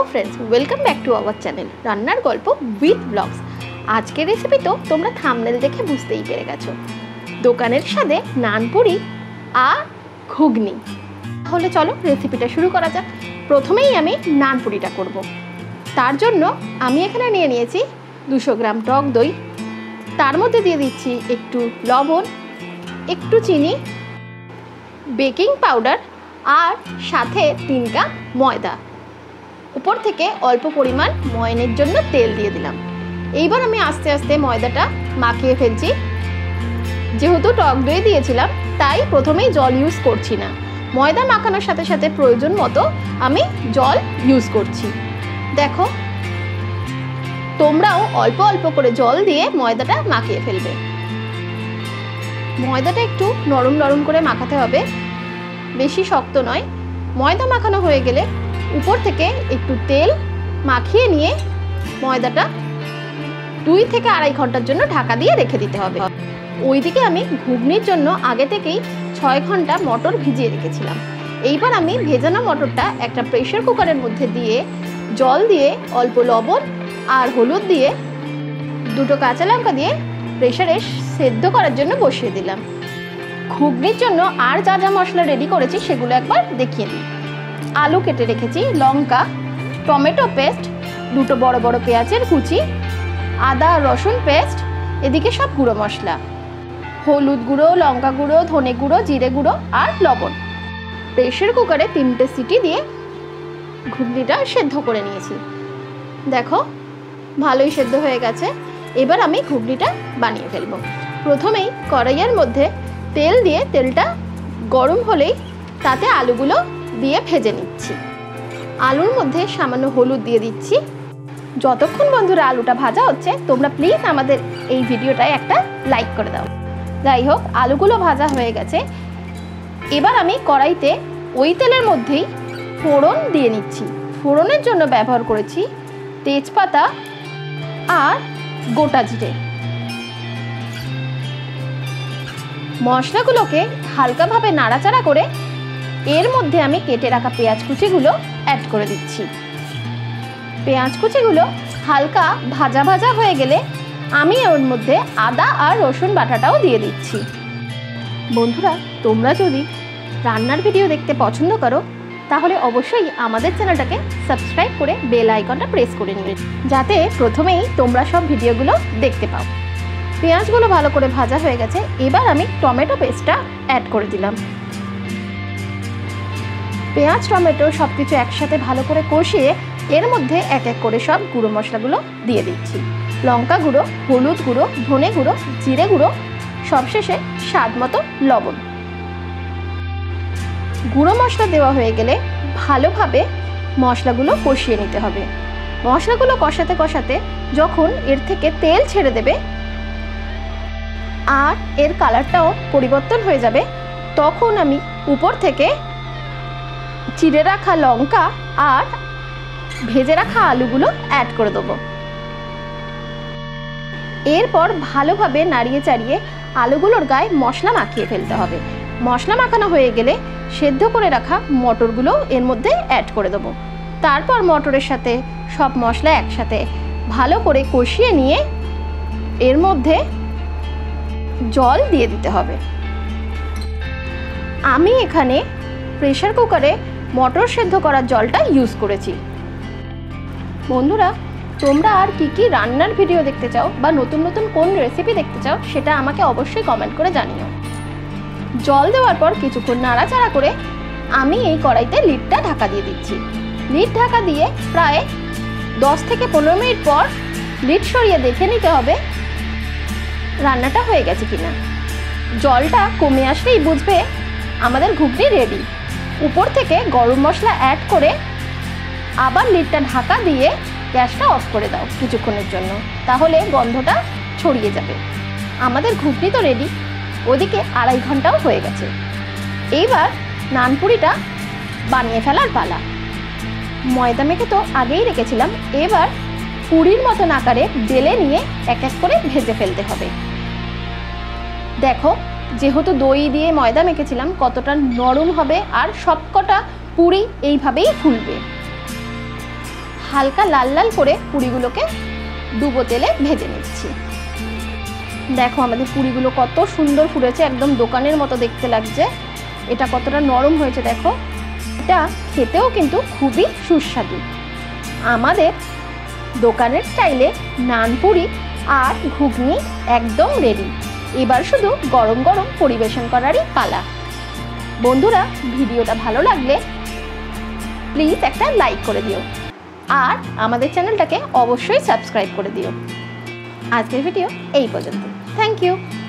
Friends welcome back to our channel रान्नार गल्प with blogs. आज के रेसिपि तो तुम्हारा थाम्बनेल देखे बुझते ही पेरे गेছো, दोकानेर साथे नानपुरी और घुगनी। ताहले चलो रेसिपिटा शुरू करा जाक। प्रथमेई आमी नानपुरिटा करब। तार जन्य आमी एखाने निये नियेछि 200 ग्राम टक दई, तार मध्य दिये दिচ্ছি एकटू लवण, एकटू चीनी, बेकिंग पाउडार और साथे 3 काप मयदा। ऊपर থেকে অল্প পরিমাণ ময়নের জন্য তেল দিয়ে দিলাম। এইবার আমি আস্তে আস্তে ময়দাটা মাখিয়ে ফেলছি। যেহেতু টক দই দিয়েছিলাম তাই প্রথমেই জল ইউজ করছি না। ময়দা মাখানোর সাথে সাথে প্রয়োজন মতো আমি জল ইউজ করছি। দেখো তোমরাও অল্প অল্প করে জল দিয়ে ময়দাটা মাখিয়ে ফেলবে। ময়দাটা একটু নরম নরম করে মাখাতে হবে, বেশি শক্ত নয়। ময়দা মাখানো হয়ে গেলে ऊपर থেকে একটু তেল মাখিয়ে নিয়ে ময়দাটা 2 থেকে 2.5 ঘন্টার জন্য ঢাকা দিয়ে রেখে দিতে হবে। ওইদিকে আমি ঘুগনির জন্য আগে থেকেই 6 ঘন্টা মটর ভিজিয়ে রেখেছিলাম। এইবার আমি ভেজানো মটরটা একটা প্রেসার কুকারের মধ্যে দিয়ে জল দিয়ে অল্প লবণ আর হলুদ দিয়ে দুটো কাঁচা লঙ্কা দিয়ে প্রেসারে সেদ্ধ করার জন্য বসিয়ে দিলাম। ঘুগনির জন্য আর যা যা মশলা রেডি করেছি সেগুলো একবার দেখিয়ে দিই। आलू केटे रेखेছি, लंका, टमेटो पेस्ट, दुटो बड़ बड़ पेঁয়াজের कुचि, आदा रसुन पेस्ट, एदिके सब गुঁড়ো मशला, हलुद गुঁড়ো, लंका गुঁড়ো, धने गुঁড়ো, जिरे गुঁড়ো और लवण। प्रेसार कुकारे 3টে सीटी दिए घुगनिटा सेদ্ধ करे निয়েছি। देखो भालोई सेদ্ধ হয়ে গেছে। এবার আমি ঘুগনিটা বানিয়ে ফেলবো। প্রথমেই কড়াইয়ের মধ্যে তেল দিয়ে তেলটা গরম হলেই তাতে আলুগুলো দিয়ে ভেজে নিচ্ছি। আলুর মধ্যে সামান্য হলুদ দিয়ে দিচ্ছি। যতক্ষণ বন্ধুরা আলুটা ভাজা হচ্ছে তোমরা প্লিজ আমাদের এই ভিডিওটায় একটা লাইক করে দাও। যাই হোক আলুগুলো ভাজা হয়ে গেছে। এবার আমি কড়াইতে ওই তেলের মধ্যেই ফোড়ন দিয়ে নিচ্ছি। ফোড়নের জন্য ব্যবহার করেছি তেজপাতা আর গোটা জিরে। মশলাগুলোকে হালকাভাবে নাড়াচাড়া করে এর মধ্যে আমি কেটে রাখা পেঁয়াজ কুচিগুলো অ্যাড করে দিচ্ছি। পেঁয়াজ কুচিগুলো হালকা ভাজা ভাজা হয়ে গেলে আমি এর মধ্যে আদা আর রসুন বাটাটাও দিয়ে দিচ্ছি। বন্ধুরা তোমরা যদি রান্নার ভিডিও দেখতে পছন্দ করো তাহলে অবশ্যই আমাদের চ্যানেলটাকে সাবস্ক্রাইব করে বেল আইকনটা প্রেস করে নিবে, যাতে প্রথমেই তোমরা সব ভিডিওগুলো দেখতে পাও। পেঁয়াজগুলো ভালো করে ভাজা হয়ে গেছে। এবার আমি টমেটো পেস্টটা অ্যাড করে দিলাম। পেঁয়াজ টমেটো সব কিছু একসাথে ভালো করে কষিয়ে এর মধ্যে এক এক করে সব গুঁড়ো মশলাগুলো দিয়ে দিচ্ছি। লঙ্কা গুঁড়ো, হলুদ গুঁড়ো, ধনে গুঁড়ো, জিরে গুঁড়ো, সবশেষে স্বাদ মতো লবণ। গুঁড়ো মশলা দেওয়া হয়ে গেলে ভালোভাবে মশলাগুলো কষিয়ে নিতে হবে। মশলাগুলো কষাতে কষাতে যখন এর থেকে তেল ছেড়ে দেবে আর এর কালারটাও পরিবর্তন হয়ে যাবে তখন আমি উপর থেকে চিড়ে রাখা লঙ্কা আর ভেজে রাখা আলুগুলো অ্যাড করে দেবো। এরপর ভালোভাবে নাড়িয়ে চাড়িয়ে আলুগুলোর গায়ে মশলা মাখিয়ে ফেলতে হবে। মশলা মাখানো হয়ে গেলে সেদ্ধ করে রাখা মটরগুলো এর মধ্যে অ্যাড করে দেবো। তারপর মটরের সাথে সব মশলা একসাথে ভালো করে কষিয়ে নিয়ে এর মধ্যে জল দিয়ে দিতে হবে। আমি এখানে প্রেসার কুকারে মটর সেদ্ধ করার জলটা ইউজ করেছি। বন্ধুরা তোমরা আর কি কি রান্নার ভিডিও দেখতে চাও বা নতুন নতুন কোন রেসিপি দেখতে চাও সেটা আমাকে অবশ্যই কমেন্ট করে জানিও। জল দেওয়ার পর কিছুক্ষণ নাড়াচাড়া করে আমি এই কড়াইতে লিডটা ঢাকা দিয়ে দিচ্ছি। লিড ঢাকা দিয়ে প্রায় 10 থেকে 15 মিনিট পর লিড সরিয়ে দেখে নিতে হবে রান্নাটা হয়ে গেছে কিনা। জলটা কমে আসলেই বুঝবে আমাদের ঘুগনি রেডি। উপর থেকে গরম মশলা অ্যাড করে আবার লিডটা ঢাকা দিয়ে গ্যাসটা অফ করে দাও কিছুক্ষণের জন্য, তাহলে গন্ধটা ছড়িয়ে যাবে। আমাদের ঘুগনি তো রেডি। ওদিকে 2.5 ঘন্টাও হয়ে গেছে। এইবার নানপুরিটা বানিয়ে ফেলার পালা। ময়দা মেখে তো আগেই রেখেছিলাম। এবার পুরির মতন আকারে বেলে নিয়ে এক এক করে ভেজে ফেলতে হবে। দেখো যেহেতু দই দিয়ে ময়দা মেখেছিলাম কতটা নরম হবে আর সবকটা পুরি এইভাবেই ফুলবে। হালকা লাল লাল করে পুরিগুলোকে ডুবো তেলে ভেজে নিচ্ছি। দেখো আমাদের পুরিগুলো কত সুন্দর ফুলেছে, একদম দোকানের মতো দেখতে লাগছে। এটা কতটা নরম হয়েছে দেখো। এটা খেতেও কিন্তু খুবই সুস্বাদু। আমাদের দোকানের স্টাইলে নান পুরি আর ঘুগনি একদম রেডি। এবার শুধু গরম গরম পরিবেশন করারই পালা। বন্ধুরা, ভিডিওটা ভালো লাগলে প্লিজ একটা লাইক করে দিও আর আমাদের চ্যানেলটাকে অবশ্যই সাবস্ক্রাইব করে দিও। আজকের ভিডিও এই পর্যন্ত। Thank you.